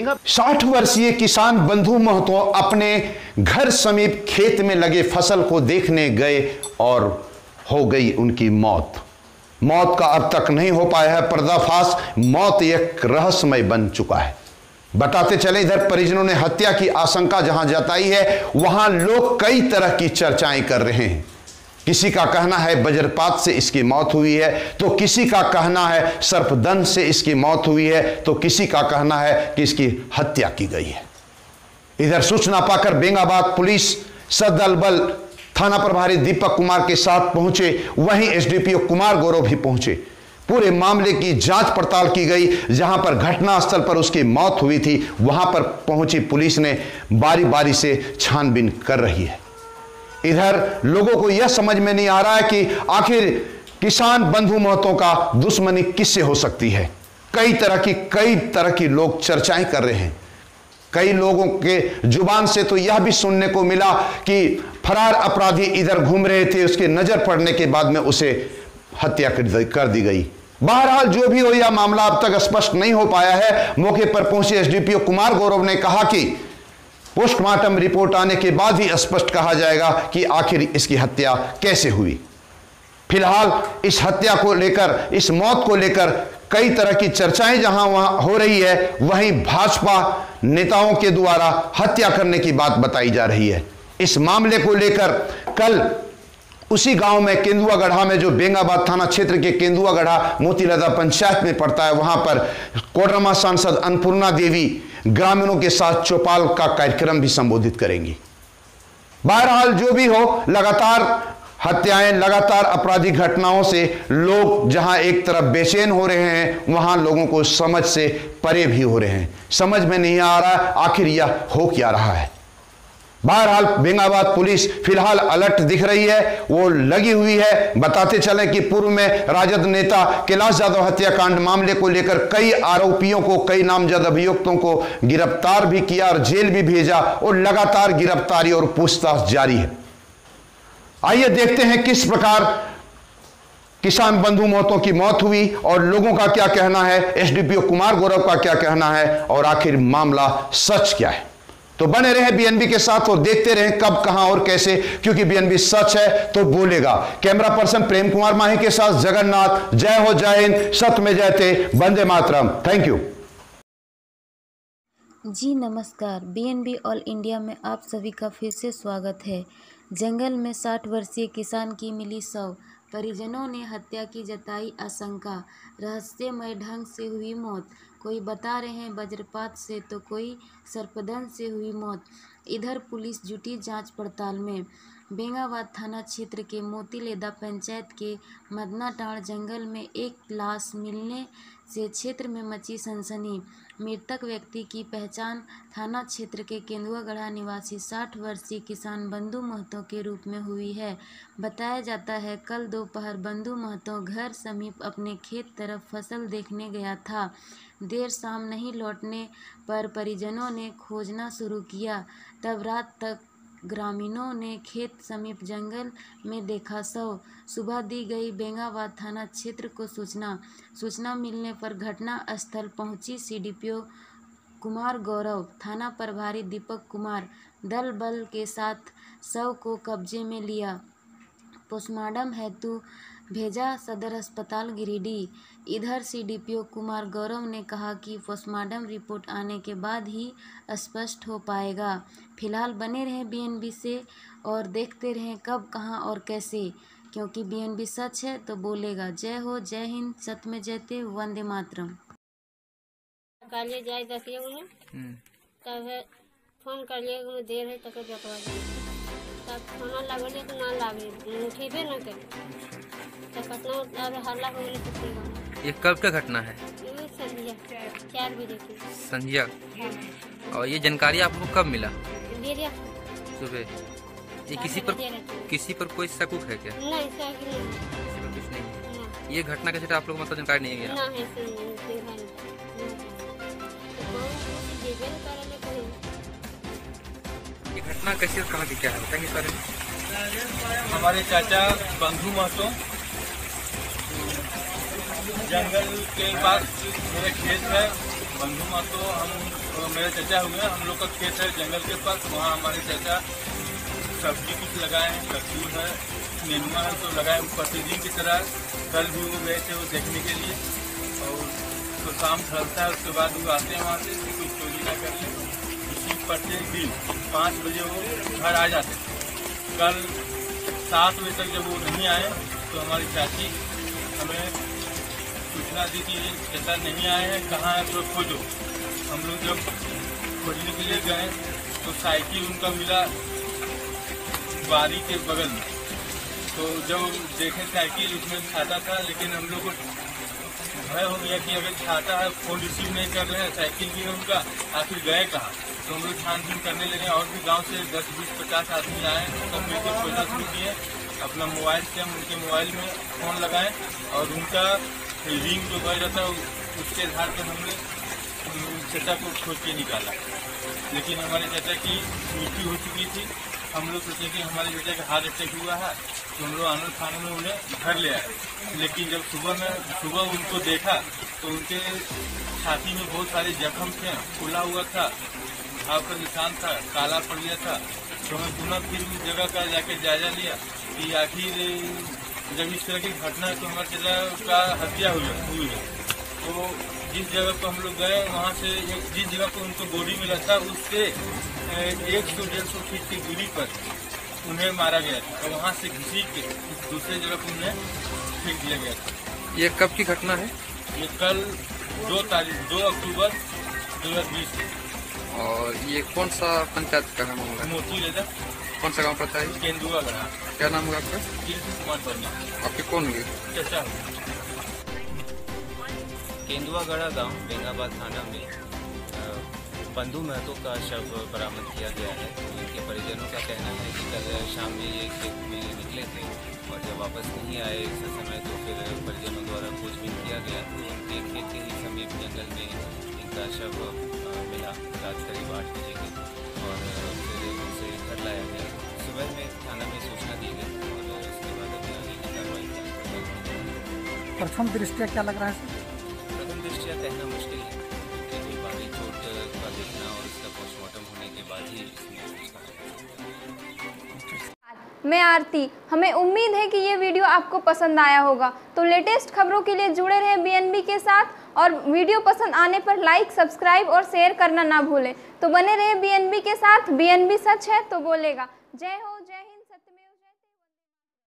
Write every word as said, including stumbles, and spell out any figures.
बेंगा। साठ वर्षीय किसान बंधु महतो अपने घर समीप खेत में लगे फसल को देखने गए और हो गई उनकी मौत। मौत का अब तक नहीं हो पाया है पर्दाफाश। मौत एक रहस्यमय बन चुका है। बताते चले, इधर परिजनों ने हत्या की आशंका जहां जताई है, वहां लोग कई तरह की चर्चाएं कर रहे हैं। किसी का कहना है वज्रपात से इसकी मौत हुई है, तो किसी का कहना है सर्पदंश से इसकी मौत हुई है, तो किसी का कहना है कि इसकी हत्या की गई है। इधर सूचना पाकर बेंगाबाद पुलिस सदल बल थाना प्रभारी दीपक कुमार के साथ पहुंचे, वहीं एसडीपीओ कुमार गौरव भी पहुंचे। पूरे मामले की जांच पड़ताल की गई। जहां पर घटनास्थल पर उसकी मौत हुई थी, वहां पर पहुंची पुलिस ने बारी बारी से छानबीन कर रही है। इधर लोगों को यह समझ में नहीं आ रहा है कि आखिर किसान बंधु महतो का दुश्मनी किससे हो सकती है। कई तरह की कई तरह की लोग चर्चाएं कर रहे हैं। कई लोगों के जुबान से तो यह भी सुनने को मिला कि फरार अपराधी इधर घूम रहे थे, उसके नजर पड़ने के बाद में उसे हत्या कर दी गई। बहरहाल जो भी हो, यह मामला अब तक स्पष्ट नहीं हो पाया है। मौके पर पहुंचे एसडीपीओ कुमार गौरव ने कहा कि पोस्टमार्टम रिपोर्ट आने के बाद ही स्पष्ट कहा जाएगा कि आखिर इसकी हत्या कैसे हुई। फिलहाल इस हत्या को लेकर, इस मौत को लेकर कई तरह की चर्चाएं जहां वहां हो रही है, वहीं भाजपा नेताओं के द्वारा हत्या करने की बात बताई जा रही है। इस मामले को लेकर कल उसी गांव में केंदुआ गढ़ा में, जो बेंगाबाद थाना क्षेत्र के केंदुआ गढ़ा मोतीलदा पंचायत में पड़ता है, वहां पर कोडरमा सांसद अन्नपूर्णा देवी ग्रामीणों के साथ चौपाल का कार्यक्रम भी संबोधित करेंगी। बहरहाल जो भी हो, लगातार हत्याएं, लगातार आपराधिक घटनाओं से लोग जहां एक तरफ बेचैन हो रहे हैं, वहां लोगों को समझ से परे भी हो रहे हैं। समझ में नहीं आ रहा आखिर यह हो क्या रहा है। बहरहाल बेंगाबाद पुलिस फिलहाल अलर्ट दिख रही है, वो लगी हुई है। बताते चलें कि पूर्व में राजद नेता कैलाश यादव हत्याकांड मामले को लेकर कई आरोपियों को, कई नामजद अभियुक्तों को गिरफ्तार भी किया और जेल भी भेजा, और लगातार गिरफ्तारी और पूछताछ जारी है। आइए देखते हैं किस प्रकार किसान बंधु महतो की मौत हुई और लोगों का क्या कहना है, एसडीपीओ कुमार गौरव का क्या कहना है, और आखिर मामला सच क्या है। तो बने रहे बीएनबी के साथ और देखते रहे कब, कहां और कैसे, क्योंकि बीएनबी सच है तो बोलेगा। कैमरा पर्सन प्रेम कुमार माही के साथ जगन्नाथ। जय हो, जय हिंद, सत्य में जयते, वंदे मातरम। थैंक यू जी नमस्कार। बीएनबी ऑल इंडिया में आप सभी का फिर से स्वागत है। जंगल में साठ वर्षीय किसान की मिली शव, परिजनों ने हत्या की जताई आशंका, रहस्यमय ढंग से हुई मौत। कोई बता रहे हैं वज्रपात से, तो कोई सर्पदंश से हुई मौत। इधर पुलिस जुटी जांच पड़ताल में। बेंगाबाद थाना क्षेत्र के मोतीलेदा पंचायत के मदनाटांड़ जंगल में एक लाश मिलने से क्षेत्र में मची सनसनी। मृतक व्यक्ति की पहचान थाना क्षेत्र के केंदुआ गढ़ा निवासी साठ वर्षीय किसान बंधु महतो के रूप में हुई है। बताया जाता है कल दोपहर बंधु महतो घर समीप अपने खेत तरफ फसल देखने गया था। देर शाम नहीं लौटने पर परिजनों ने खोजना शुरू किया। तब रात तक ग्रामीणों ने खेत समीप जंगल में देखा शव। सुबह दी गई बेंगाबाद थाना क्षेत्र को सूचना सूचना मिलने पर घटना स्थल पहुंची सीडीपीओ कुमार गौरव, थाना प्रभारी दीपक कुमार दल बल के साथ शव को कब्जे में लिया। पोस्टमार्टम हेतु भेजा सदर अस्पताल गिरिडीह। इधर सीडीपीओ कुमार गौरव ने कहा कि पोस्टमार्टम रिपोर्ट आने के बाद ही स्पष्ट हो पाएगा। फिलहाल बने रहें बीएनबी से और देखते रहें कब, कहां और कैसे, क्योंकि बीएनबी सच है तो बोलेगा। जय हो, जय हिंद, सत्य में जयते, वंदे मातरम। काले जाए दसिए उन्हें तब फोन कर लिए, देर है तक जतवा तब खाना लगले तो ना लागे, उठेबे ना करे तो कतना अब हल्ला हो गई कुत्ते। ये कब का घटना है? ये संध्या चार बजे की संध्या। हाँ। और ये जानकारी आपको कब मिला? देरिया सुबह। ये किसी पर किसी पर कोई शक है क्या? नहीं, शक नहीं, कुछ नहीं। ये घटना कैसे आप लोग मतलब जानकारी नहीं है? ना है सुन ये घटना कैसे कहाँ की क्या है बताएंगे सर? हमारे चाचा बंधु महतो जंगल के पास मेरे खेत है। बंधु महतो हम तो मेरे चाचा हुए, हम लोग का खेत है जंगल के पास, वहाँ हमारे चाचा सब्जी कुछ लगाए हैं, कद्दू है, नेनुआ है, तो लगाए प्रतिदिन की तरह। कल भी वो गए थे वो देखने के लिए, और तो शाम ढलता है उसके बाद वो आते हैं वहाँ से कि कुछ चोरी ना कर ले। इसी प्रत्येक दिन पाँच बजे वो घर आ जाते थे। कल सात बजे तक जब वो नहीं आए तो हमारी चाची हमें सूचना दी कि चाचा नहीं आए हैं, कहाँ है तो खोजो। हम लोग जब खोजने के लिए गए तो साइकिल उनका मिला बारी के बगल में। तो जब देखे साइकिल उसमें छाता था, लेकिन हम लोग को भय हो गया कि अगर छाता है, फोन रिसीव नहीं कर रहे हैं, साइकिल भी है उनका, आखिर गए कहाँ। तो हम लोग छानबीन करने लगे, और भी गांव से दस बीस पचास आदमी आए, सब मिलकर खोजना शुरू किए। अपना मोबाइल से हम उनके मोबाइल में फ़ोन लगाएं और उनका रिंग जो बज जाता है उसके आधार पर हमने चाचा को खोज के निकाला। लेकिन हमारे चाचा की मृत्यु हो चुकी थी। हम लोग सोचे कि हमारे बेटे का हार्ट अटैक हुआ है, तो हम लोग आनंद थाने में उन्हें घर ले आए। लेकिन जब सुबह में सुबह उनको देखा तो उनके छाती में बहुत सारे जख्म थे, फूला हुआ था, घाव का निशान था, काला पड़ गया था। तो हमें पुनः फिर उस जगह का जाके जायजा लिया कि आखिर जब इस तरह की घटना है तो हमारे चाचा का हत्या हुई हुई है। तो जिस जगह पर हम लोग गए वहाँ से एक जिस जगह पर उनको बॉडी मिला था उससे एक सौ डेढ़ सौ फीट की दूरी पर उन्हें मारा गया था, और वहाँ से घसीट के दूसरे जगह पर उन्हें फेंक दिया गया था। ये कब की घटना है? ये कल दो तारीख दो अक्टूबर दो हजार बीस। और ये कौन सा पंचायत का है मामला? मोती लेदा। कौन सा गांव पड़ता है? केंदुआ गढ़ा। क्या नाम होगा आपका? कृष्ण कुमार वर्मा। आपके कौन हुए? चाचा। केंदुआगढ़ा गांव बेंगाबाद थाना में बंधु महतो का शव बरामद किया गया है। उनके परिजनों का कहना है कि कल शाम में ये खेत में निकले थे और जब वापस नहीं आए इस समय तो फिर परिजनों द्वारा खोजबीन किया गया तो उनके खेत के ही समीप जंगल में इनका शव मिला रात करीब आठ बजे के, और फिर उनसे घर लाया गया। सुबह में थाना में सूचना दी गई और उसके बाद अभी आगे की कार्रवाई। प्रथम दृष्टया क्या लग रहा है सर? प्रथम दृष्टया कहना मुश्किल है, क्योंकि बारी चोट का देखना और उसका पोस्टमार्टम होने के बाद ही मैं आरती। हमें उम्मीद है कि ये वीडियो आपको पसंद आया होगा, तो लेटेस्ट खबरों के लिए जुड़े रहें बीएनबी के साथ, और वीडियो पसंद आने पर लाइक, सब्सक्राइब और शेयर करना ना भूलें। तो बने रहे बीएनबी के साथ। बीएनबी सच है तो बोलेगा। जय हो, जय हिंद, सत्य।